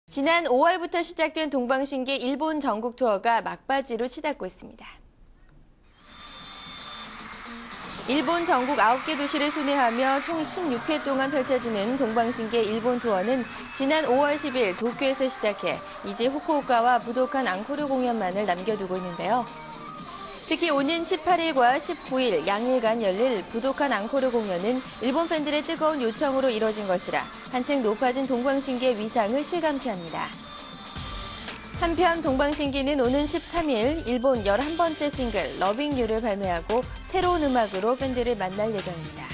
지난 5월부터 시작된 동방신기 일본 전국 투어가 막바지로 치닫고 있습니다. 일본 전국 9개 도시를 순회하며 총 16회 동안 펼쳐지는 동방신기 일본 투어는 지난 5월 10일 도쿄에서 시작해 이제 후쿠오카와 부도칸 앙코르 공연만을 남겨두고 있는데요. 특히 오는 18일과 19일 양일간 열릴 부도칸 앙코르 공연은 일본 팬들의 뜨거운 요청으로 이뤄진 것이라 한층 높아진 동방신기의 위상을 실감케 합니다. 한편 동방신기는 오는 13일 일본 11번째 싱글 러빙 유를 발매하고 새로운 음악으로 팬들을 만날 예정입니다.